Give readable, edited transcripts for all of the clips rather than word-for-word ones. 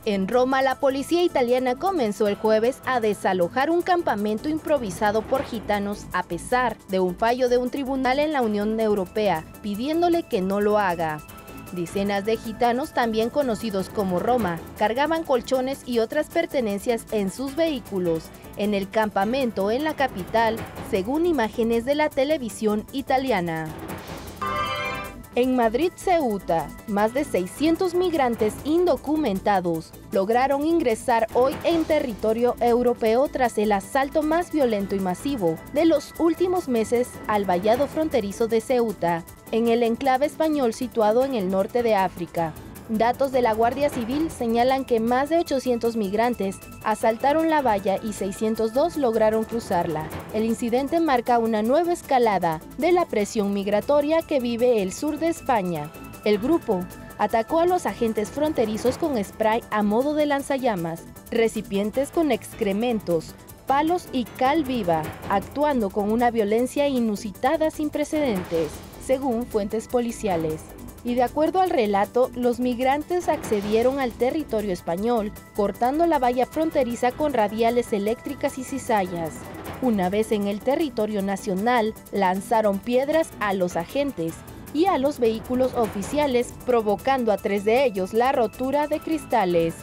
En Roma, la policía italiana comenzó el jueves a desalojar un campamento improvisado por gitanos a pesar de un fallo de un tribunal en la Unión Europea, pidiéndole que no lo haga. Decenas de gitanos, también conocidos como Roma, cargaban colchones y otras pertenencias en sus vehículos en el campamento en la capital, según imágenes de la televisión italiana. En Madrid, Ceuta, más de 600 migrantes indocumentados lograron ingresar hoy en territorio europeo tras el asalto más violento y masivo de los últimos meses al vallado fronterizo de Ceuta, en el enclave español situado en el norte de África. Datos de la Guardia Civil señalan que más de 800 migrantes asaltaron la valla y 602 lograron cruzarla. El incidente marca una nueva escalada de la presión migratoria que vive el sur de España. El grupo atacó a los agentes fronterizos con spray a modo de lanzallamas, recipientes con excrementos, palos y cal viva, actuando con una violencia inusitada sin precedentes, según fuentes policiales. Y de acuerdo al relato, los migrantes accedieron al territorio español, cortando la valla fronteriza con radiales eléctricas y cizallas. Una vez en el territorio nacional, lanzaron piedras a los agentes y a los vehículos oficiales, provocando a 3 de ellos la rotura de cristales.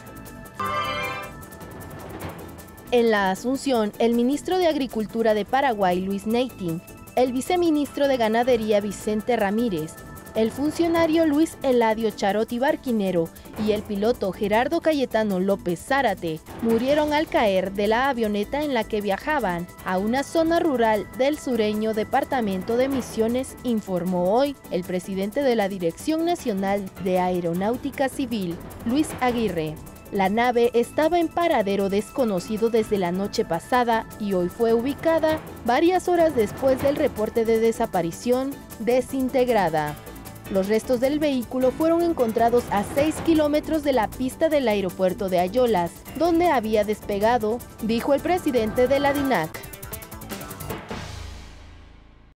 En la Asunción, el ministro de Agricultura de Paraguay, Luis Neytin, el viceministro de Ganadería, Vicente Ramírez, el funcionario Luis Eladio Charotti Barquinero y el piloto Gerardo Cayetano López Zárate murieron al caer de la avioneta en la que viajaban a una zona rural del sureño departamento de Misiones, informó hoy el presidente de la Dirección Nacional de Aeronáutica Civil, Luis Aguirre. La nave estaba en paradero desconocido desde la noche pasada y hoy fue ubicada varias horas después del reporte de desaparición desintegrada. Los restos del vehículo fueron encontrados a 6 kilómetros de la pista del aeropuerto de Ayolas, donde había despegado, dijo el presidente de la DINAC.